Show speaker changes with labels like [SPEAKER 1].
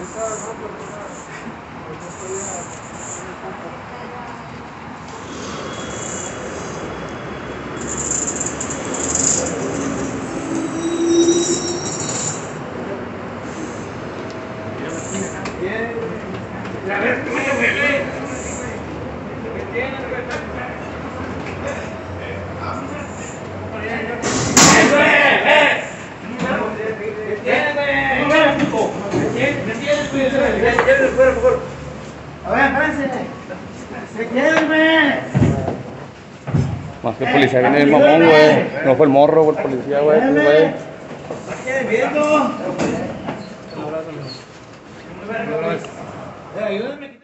[SPEAKER 1] A ver, espérense. ¿Se quieren, güey?
[SPEAKER 2] Más que el policía viene el mamón, güey. No fue el morro, güey, el policía, güey.
[SPEAKER 1] ¿Qué quieren viendo?
[SPEAKER 3] Ayúdame.